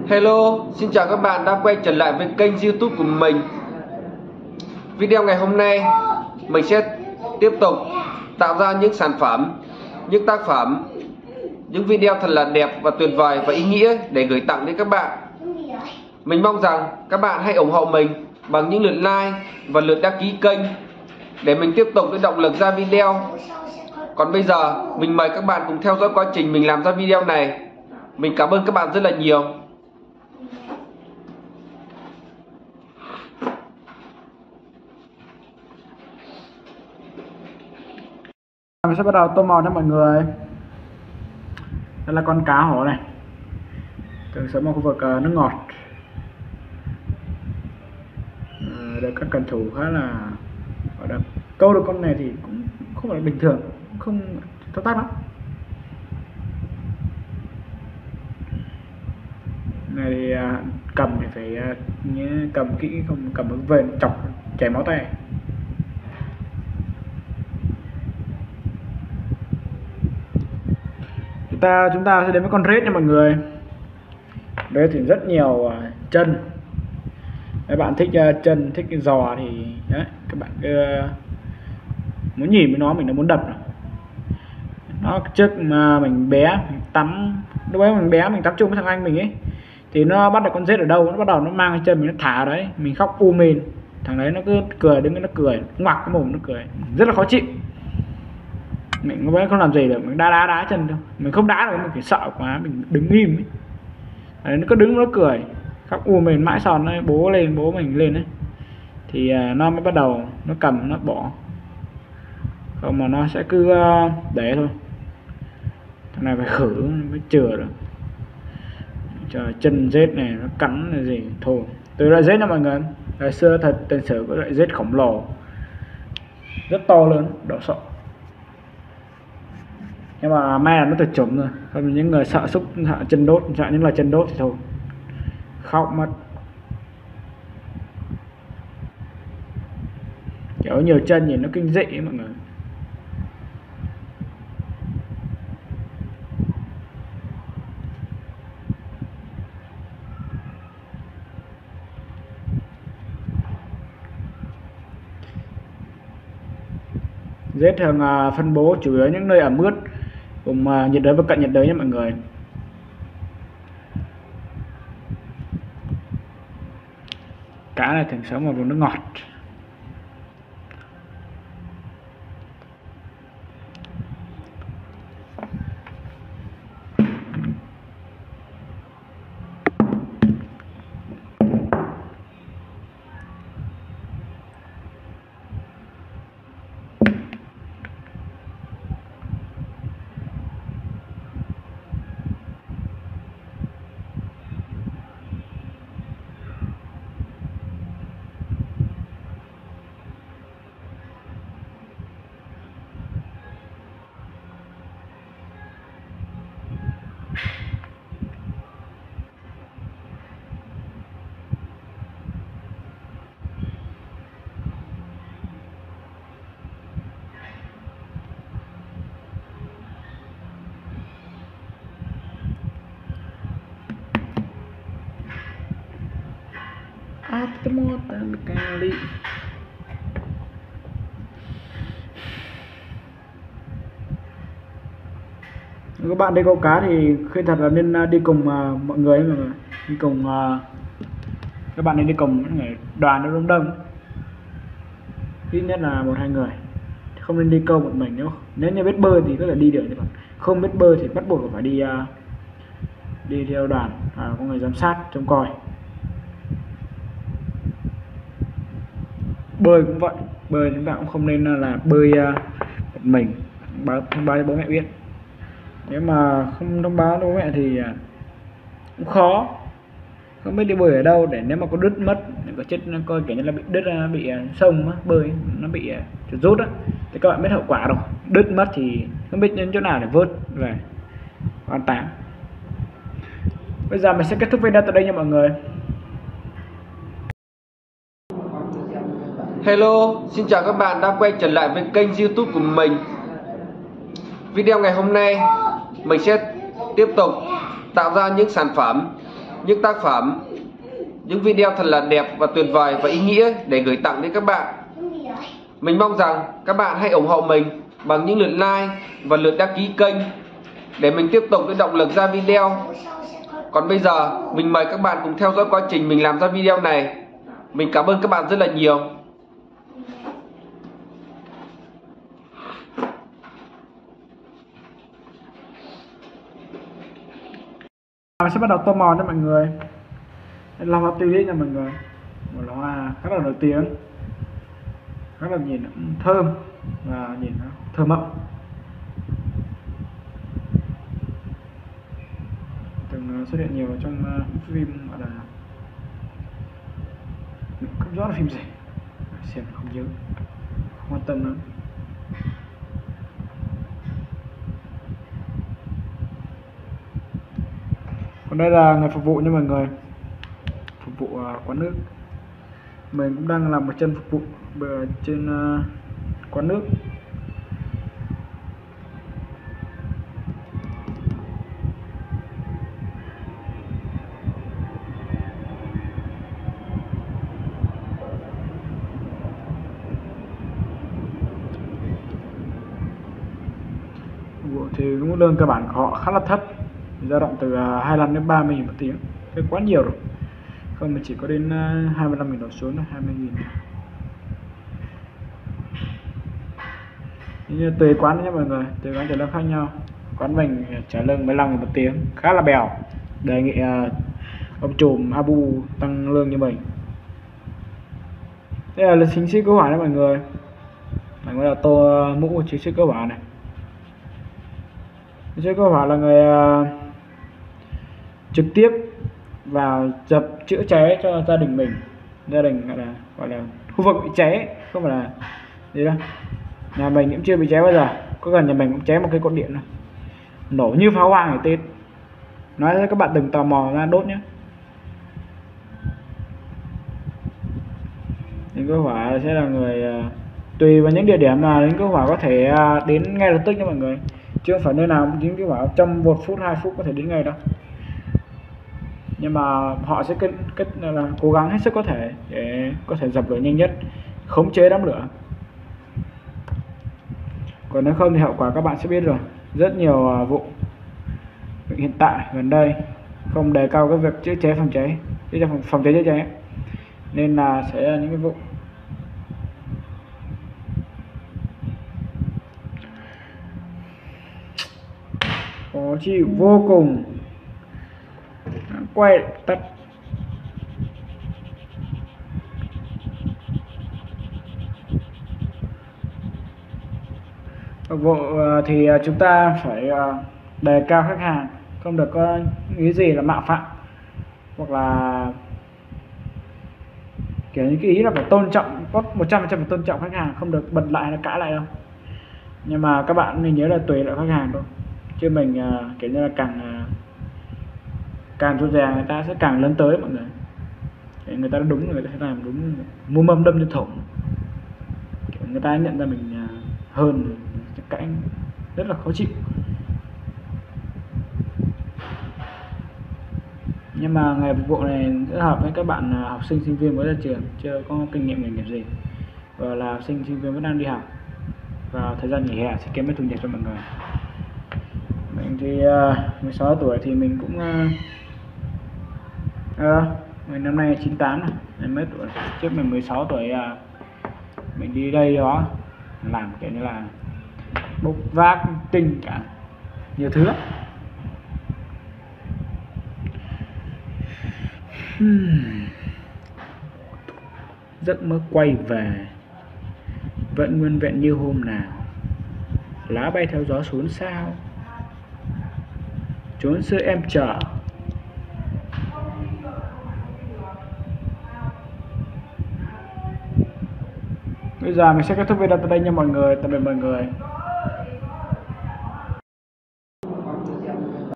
Hello, xin chào các bạn đã quay trở lại với kênh YouTube của mình. Video ngày hôm nay mình sẽ tiếp tục tạo ra những sản phẩm, những tác phẩm, những video thật là đẹp và tuyệt vời và ý nghĩa để gửi tặng đến các bạn. Mình mong rằng các bạn hãy ủng hộ mình bằng những lượt like và lượt đăng ký kênh để mình tiếp tục có động lực ra video. Còn bây giờ mình mời các bạn cùng theo dõi quá trình mình làm ra video này. Mình cảm ơn các bạn rất là nhiều. Mình sẽ bắt đầu tô màu cho mọi người. Đây là con cá hổ này, thường sống ở khu vực nước ngọt, được các cần thủ khá là gọi là câu được con này thì cũng không phải bình thường, cũng không thao tác lắm. Này thì cầm thì phải cầm kỹ, không cầm hướng về chọc chảy máu tay. Chúng ta sẽ đến với con rết nha mọi người. Rết thì rất nhiều chân. Các bạn thích chân, thích cái giò thì đấy, các bạn muốn nhìn với nó mình đã muốn đập nó. Trước mà mình bé mình tắm, lúc ấy mình bé mình tắm chung với thằng anh mình ấy, thì nó bắt được con rết ở đâu, nó bắt đầu nó mang cái chân mình nó thả ở đấy, mình khóc mền. Thằng đấy nó cứ cười, đứng nó cười, ngoặc cái mồm nó cười, rất là khó chịu. Mình vẫn không làm gì được, mình đá chân thôi, mình không đá được, mình phải sợ quá, mình đứng im ấy. Đấy, nó cứ đứng nó cười khóc mền mãi sòn ấy, bố mình lên đấy thì nó mới bắt đầu nó cầm nó bỏ, không mà nó sẽ cứ để thôi. Thằng này phải khử mới chừa được. Trời, chân rết này nó cắn là gì thôi. Từ loại rết nha mọi người, ngày xưa thật tiền sử có loại rết khổng lồ rất to lớn độ sợ, nhưng mà may là nó tuyệt chủng rồi. Còn những người sợ xúc, sợ chân đốt, sợ những loài chân đốt thì thôi khóc mất. Kiểu nhiều chân nhìn nó kinh dị ấy, mọi người. Rết thường phân bố chủ yếu những nơi ẩm ướt, vùng nhiệt đới và cận nhiệt đới nha mọi người. Cá này thường sống ở vùng nước ngọt. Kali. Các bạn đi câu cá thì khuyên thật là nên đi cùng mọi người, đi cùng các bạn nên đi cùng những người đoàn nó đông, ít nhất là 1-2 người, không nên đi câu một mình. Nếu như biết bơi thì có thể đi được, nhưng không biết bơi thì bắt buộc phải đi theo đoàn, có người giám sát trông coi. Bơi cũng vậy, bơi chúng ta cũng không nên là bơi một mình, thông báo cho bố mẹ biết. Nếu mà không thông báo cho bố mẹ thì cũng khó, không biết đi bơi ở đâu, để nếu mà có đứt mất, có chết coi kiểu như là bị đứt, bị sông bơi nó bị chuột rút á, thì các bạn biết hậu quả rồi. Đứt mất thì không biết đến chỗ nào để vớt về an táng. Bây giờ mình sẽ kết thúc video tại đây nha mọi người. Hello, xin chào các bạn đã quay trở lại với kênh YouTube của mình. Video ngày hôm nay mình sẽ tiếp tục tạo ra những sản phẩm, những tác phẩm, những video thật là đẹp và tuyệt vời và ý nghĩa để gửi tặng đến các bạn. Mình mong rằng các bạn hãy ủng hộ mình bằng những lượt like và lượt đăng ký kênh để mình tiếp tục cái động lực ra video. Còn bây giờ mình mời các bạn cùng theo dõi quá trình mình làm ra video này. Mình cảm ơn các bạn rất là nhiều. Mình sẽ bắt đầu tô màu cho mọi người. Đây là hoa tulip nha mọi người, một loại hoa khá là nổi tiếng, rất là nhìn thơm và nhìn nó thơm mộng. Từng xuất hiện nhiều trong phim gọi là không rõ là phim gì, xem không nhớ, không quan tâm lắm. Còn đây là người phục vụ nha mọi người, phục vụ quán nước. Mình cũng đang làm một chân phục vụ trên quán nước. Thì cũng lương cơ bản của họ khá là thấp, dao động từ 25 đến 30.000 một tiếng, thế quá nhiều rồi. Không, mình chỉ có đến 25.000 đổ xuống, 20.000. Như tùy quán nhé mọi người, tùy quán trả lương khác nhau. Quán mình trả lương 15.000 một tiếng, khá là bèo. Đề nghị ông trùm Abu tăng lương như mình. Đây là chính sĩ cứu hỏa đấy mọi người. Mình mới là tô mũ của chính sĩ cứu hỏa này. Chính sĩ cứu hỏa là người trực tiếp vào dập chữa cháy cho gia đình mình. Gia đình gọi là khu vực bị cháy, không phải là gì đâu. Nhà mình cũng chưa bị cháy bao giờ, có gần nhà mình cũng cháy một cái cột điện này, nổ như pháo hoa ngày Tết. Nói cho các bạn đừng tò mò ra đốt nhé. Lính cứu hỏa sẽ là người tùy vào những địa điểm mà lính cứu hỏa có thể đến ngay lập tức nha mọi người, chứ không phải nơi nào lính cứu hỏa trong 1 phút 2 phút có thể đến ngay đâu. Nhưng mà họ sẽ là cố gắng hết sức có thể để có thể dập lửa nhanh nhất, khống chế đám lửa. Còn nếu không thì hậu quả các bạn sẽ biết rồi. Rất nhiều vụ hiện tại gần đây không đề cao cái việc chữa cháy phòng cháy chữa cháy, nên là sẽ là những cái vụ khó chịu vô cùng. Quay tắt. Phục vụ thì chúng ta phải đề cao khách hàng, không được có nghĩ gì là mạo phạm, hoặc là kiểu như cái ý là phải tôn trọng, có 100% phải tôn trọng khách hàng, không được bật lại là cãi lại đâu. Nhưng mà các bạn nên nhớ là tùy lại khách hàng thôi, chứ mình kiểu như là càng rụt rè người ta sẽ càng lớn tới mọi người. Để người ta đúng, người ta sẽ làm đúng, mua mâm đâm như thủng. Kiểu người ta nhận ra mình hơn, cãi rất là khó chịu. Nhưng mà nghề phục vụ này rất hợp với các bạn học sinh sinh viên mới ra trường, chưa có kinh nghiệm nghề nghiệp gì, và là học sinh sinh viên vẫn đang đi học vào thời gian nghỉ hè sẽ kiếm cái thu nhập cho mọi người. Mình thì 16 tuổi thì mình cũng mình năm nay 98 rồi, mình mấy tuổi. Trước mình 16 tuổi mình đi đây đó làm kiểu như là bốc vác tinh cả nhiều thứ. Giấc mơ quay về vẫn nguyên vẹn như hôm nào, lá bay theo gió xuống sao, trốn xưa em chờ. Bây giờ mình sẽ kết thúc video tại đây nha mọi người. Tạm biệt mọi người.